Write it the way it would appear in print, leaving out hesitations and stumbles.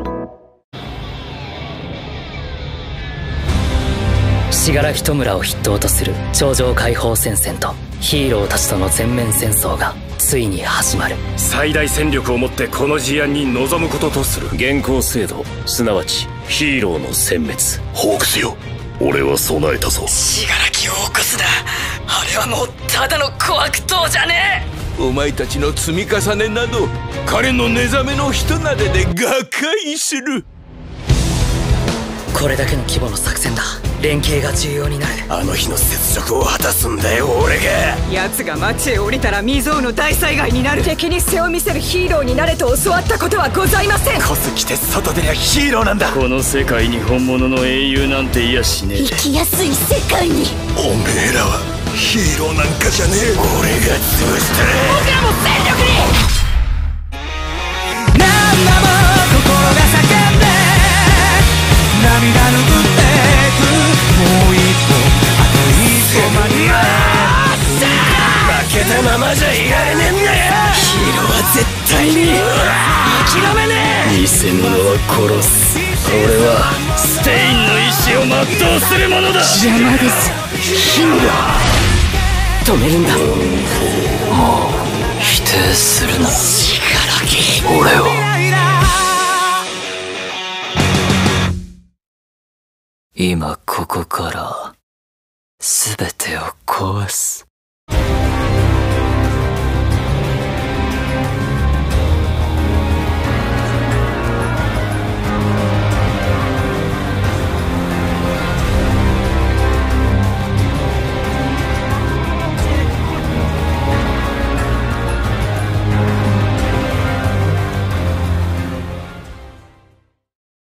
死柄木弔を筆頭とする頂上解放戦線とヒーローたちとの全面戦争がついに始まる。 最大戦力をもってこの事案に臨むこととする。 現行制度、すなわちヒーローの殲滅。 ホークスよ、俺は備えたぞ。 死柄木を起こすな。あれはもうただの小悪党じゃねえ。 お前たちの積み重ねなど彼の寝覚めの一なでで瓦解する。 これだけの規模の作戦だ。連携が重要になる。 あの日の雪辱を果たすんだよ、俺が。 奴が街へ降りたら未曾有の大災害になる。敵に背を見せるヒーローになれと教わったことはございません。 コス着て外出りゃヒーローなんだ。 この世界に本物の英雄なんていやしねえ。 生きやすい世界に。 おめえらはヒーローなんかじゃねえ。俺が潰して僕らも戦力に。 何度も心が叫んで涙拭ってく。もう一歩あと一歩間に合え。 負けたままじゃいられねえんだよ。ヒーローは絶対に諦めねえ。 偽物は殺す。俺はステインの意志を全うするものだ。 邪魔です。 ヒーロー止めるんだ。もう否定するな。死柄木、俺を。今ここから全てを壊す。